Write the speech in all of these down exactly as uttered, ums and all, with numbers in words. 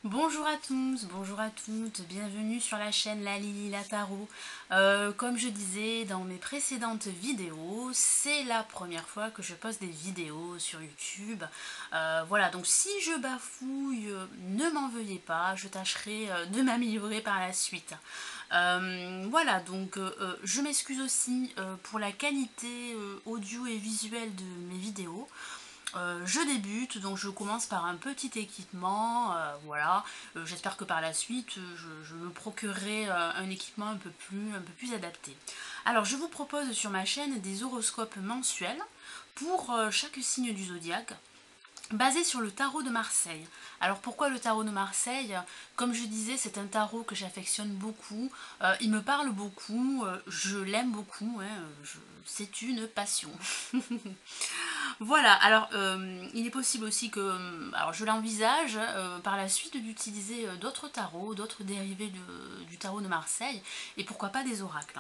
Bonjour à tous, bonjour à toutes, bienvenue sur la chaîne La Lily La Tarot. Euh, comme je disais dans mes précédentes vidéos, c'est la première fois que je poste des vidéos sur YouTube. Euh, voilà, donc si je bafouille, euh, ne m'en veuillez pas, je tâcherai euh, de m'améliorer par la suite. Euh, voilà, donc euh, euh, je m'excuse aussi euh, pour la qualité euh, audio et visuelle de mes vidéos. Euh, je débute, donc je commence par un petit équipement, euh, voilà. Euh, j'espère que par la suite, euh, je, je me procurerai euh, un équipement un peu, plus, un peu plus adapté. Alors, je vous propose sur ma chaîne des horoscopes mensuels pour euh, chaque signe du zodiaque, basé sur le tarot de Marseille. Alors pourquoi le tarot de Marseille? Comme je disais, c'est un tarot que j'affectionne beaucoup, euh, il me parle beaucoup, euh, je l'aime beaucoup, hein, je- c'est une passion. Voilà, alors euh, il est possible aussi que, euh, alors je l'envisage euh, par la suite d'utiliser euh, d'autres tarots, d'autres dérivés de- du tarot de Marseille, et pourquoi pas des oracles.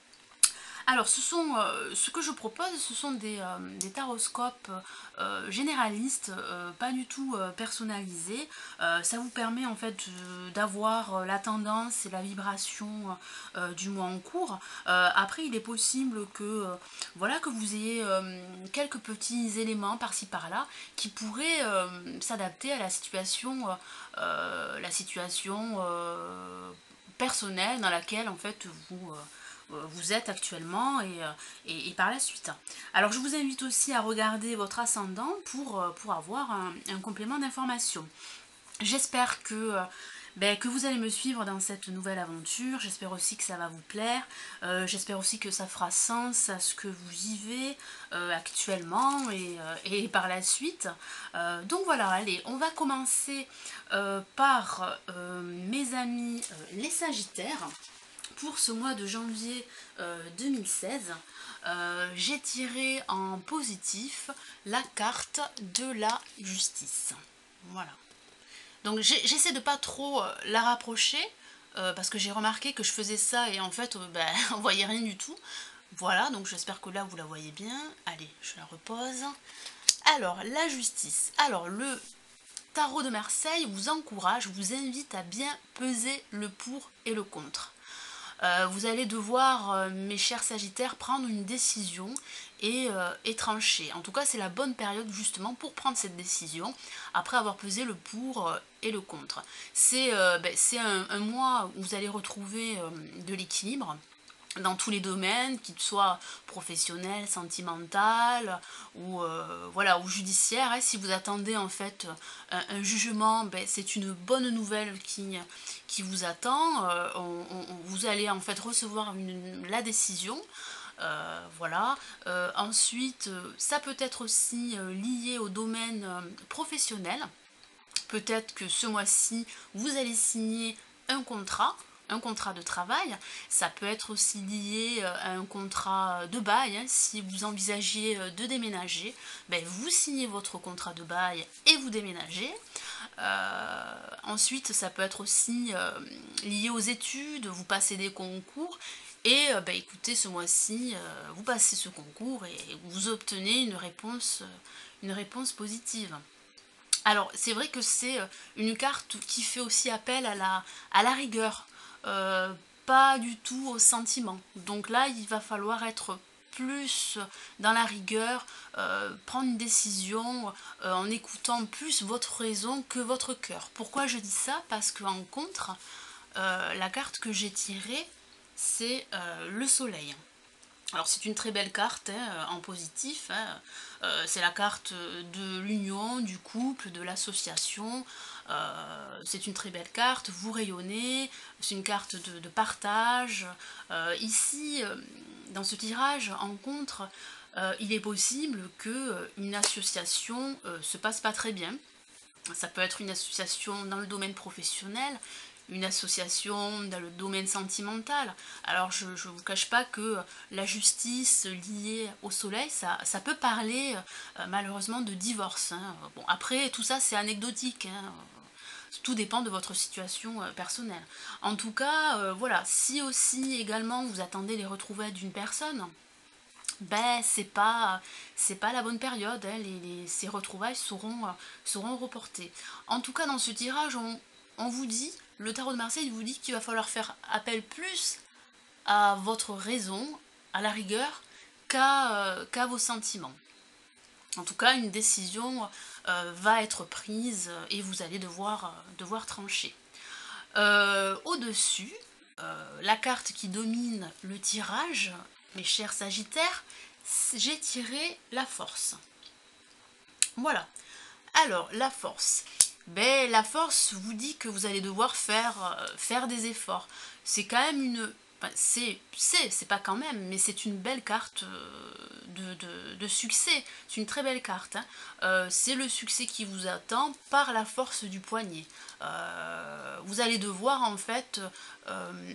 Alors, ce, sont, euh, ce que je propose, ce sont des, euh, des taroscopes euh, généralistes, euh, pas du tout euh, personnalisés. Euh, ça vous permet en fait euh, d'avoir euh, la tendance et la vibration euh, du mois en cours. Euh, après, il est possible que, euh, voilà, que vous ayez euh, quelques petits éléments par-ci par-là qui pourraient euh, s'adapter à la situation, euh, euh, la situation euh, personnelle dans laquelle en fait vous... euh, vous êtes actuellement et, euh, et, et par la suite. Alors je vous invite aussi à regarder votre ascendant pour, euh, pour avoir un, un complément d'information. J'espère que, euh, ben, que vous allez me suivre dans cette nouvelle aventure, j'espère aussi que ça va vous plaire, euh, j'espère aussi que ça fera sens à ce que vous vivez euh, actuellement et, euh, et par la suite. Euh, donc voilà, allez, on va commencer euh, par euh, mes amis euh, les Sagittaires. Pour ce mois de janvier euh, deux mille seize, euh, j'ai tiré en positif la carte de la justice. Voilà. Donc j'essaie de pas trop euh, la rapprocher, euh, parce que j'ai remarqué que je faisais ça et en fait, euh, ben, on voyait rien du tout. Voilà, donc j'espère que là vous la voyez bien. Allez, je la repose. Alors, la justice. Alors, le tarot de Marseille vous encourage, vous invite à bien peser le pour et le contre. Euh, vous allez devoir, euh, mes chers Sagittaires, prendre une décision et, euh, et trancher. En tout cas, c'est la bonne période justement pour prendre cette décision, après avoir pesé le pour euh, et le contre. C'est euh, ben, c'est un, un mois où vous allez retrouver euh, de l'équilibre dans tous les domaines, qu'ils soient professionnels, sentimental ou euh, voilà ou judiciaire. Hein. Si vous attendez en fait un, un jugement, ben, c'est une bonne nouvelle qui, qui vous attend. Euh, on, on, vous allez en fait recevoir une, la décision. Euh, voilà. Euh, ensuite, euh, ça peut être aussi euh, lié au domaine euh, professionnel. Peut-être que ce mois-ci, vous allez signer un contrat, un contrat de travail. Ça peut être aussi lié euh, à un contrat de bail. Hein. Si vous envisagez euh, de déménager, ben, vous signez votre contrat de bail et vous déménagez. Euh, ensuite, ça peut être aussi euh, lié aux études, vous passez des concours. Et euh, ben, écoutez, ce mois-ci, euh, vous passez ce concours et vous obtenez une réponse, euh, une réponse positive. Alors, c'est vrai que c'est euh, une carte qui fait aussi appel à la, à la rigueur, euh, pas du tout au sentiment. Donc là, il va falloir être plus dans la rigueur, euh, prendre une décision euh, en écoutant plus votre raison que votre cœur. Pourquoi je dis ça? Parce qu'en contre, euh, la carte que j'ai tirée, c'est euh, le soleil. Alors c'est une très belle carte hein, en positif, hein. Euh, c'est la carte de l'union, du couple, de l'association, euh, c'est une très belle carte, vous rayonnez, c'est une carte de, de partage. Euh, ici, euh, dans ce tirage en contre, euh, il est possible qu'une association euh, se passe pas très bien. Ça peut être une association dans le domaine professionnel, une association dans le domaine sentimental. Alors je ne vous cache pas que la justice liée au soleil, ça, ça peut parler euh, malheureusement de divorce. Hein. Bon, après, tout ça c'est anecdotique. Hein. Tout dépend de votre situation euh, personnelle. En tout cas, euh, voilà, si aussi également vous attendez les retrouvailles d'une personne, ben c'est pas c'est pas la bonne période, hein. les, les- ces retrouvailles seront, euh, seront reportées. En tout cas, dans ce tirage, on, on vous dit, le tarot de Marseille vous dit qu'il va falloir faire appel plus à votre raison, à la rigueur, qu'à euh, qu'à vos sentiments. En tout cas, une décision euh, va être prise et vous allez devoir, euh, devoir trancher. Euh, Au-dessus, euh, la carte qui domine le tirage, mes chers Sagittaires, j'ai tiré la force. Voilà. Alors, la force. Ben, la force vous dit que vous allez devoir faire, euh, faire des efforts. C'est quand même une... enfin, c'est, c'est, c'est pas quand même, mais c'est une belle carte euh, de, de, de succès. C'est une très belle carte. Hein. Euh, c'est le succès qui vous attend par la force du poignet. Euh, vous allez devoir en fait euh,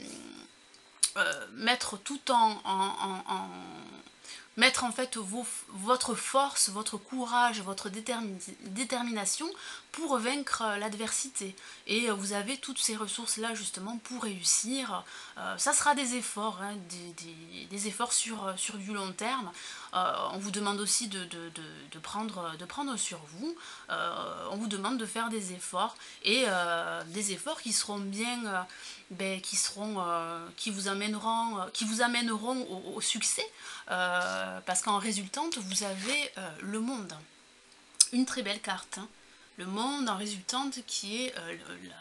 euh, mettre tout en, en, en, en mettre en fait vos, votre force, votre courage, votre détermi détermination pour vaincre l'adversité. Et vous avez toutes ces ressources-là justement pour réussir. Euh, ça sera des efforts, hein, des, des, des efforts sur, sur du long terme. Euh, on vous demande aussi de, de, de, de, prendre, de prendre sur vous. Euh, on vous demande de faire des efforts et euh, des efforts qui seront bien, euh, ben, qui seront, euh, qui vous amèneront, euh, qui vous amèneront au, au succès. Euh, parce qu'en résultante, vous avez euh, le monde. Une très belle carte. Hein. Le monde en résultante qui est euh,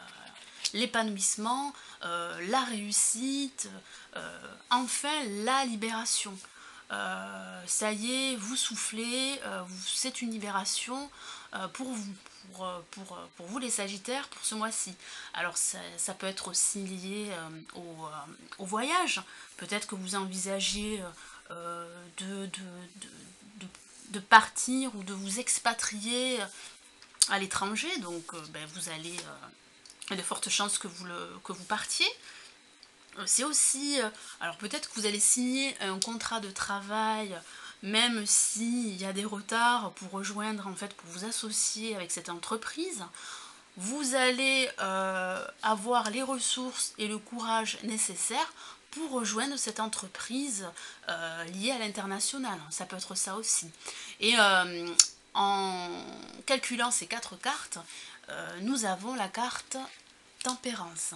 l'épanouissement, euh, la réussite, euh, enfin la libération. Euh, ça y est, vous soufflez, euh, c'est une libération euh, pour vous, pour, pour, pour vous les Sagittaires, pour ce mois-ci. Alors ça, ça peut être aussi lié euh, au, euh, au voyage, peut-être que vous envisagez euh, de, de, de, de, de partir ou de vous expatrier à l'étranger, donc euh, ben, vous allez, euh, il y a de fortes chances que vous, le, que vous partiez. C'est aussi, euh, alors peut-être que vous allez signer un contrat de travail, même s'il y a des retards pour rejoindre, en fait, pour vous associer avec cette entreprise. Vous allez euh, avoir les ressources et le courage nécessaires pour rejoindre cette entreprise euh, liée à l'international. Ça peut être ça aussi. Et euh, en calculant ces quatre cartes, euh, nous avons la carte Tempérance.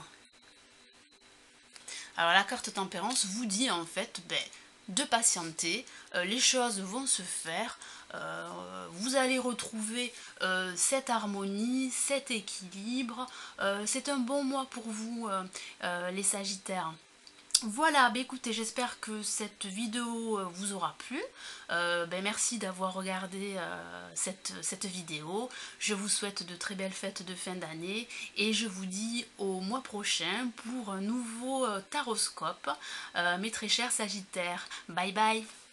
Alors la carte Tempérance vous dit en fait ben, de patienter, euh, les choses vont se faire, euh, vous allez retrouver euh, cette harmonie, cet équilibre, euh, c'est un bon mois pour vous euh, euh, les Sagittaires. Voilà, bah écoutez, j'espère que cette vidéo euh, vous aura plu. Euh, bah merci d'avoir regardé euh, cette, cette vidéo. Je vous souhaite de très belles fêtes de fin d'année et je vous dis au mois prochain pour un nouveau euh, taroscope, euh, mes très chers Sagittaires. Bye bye!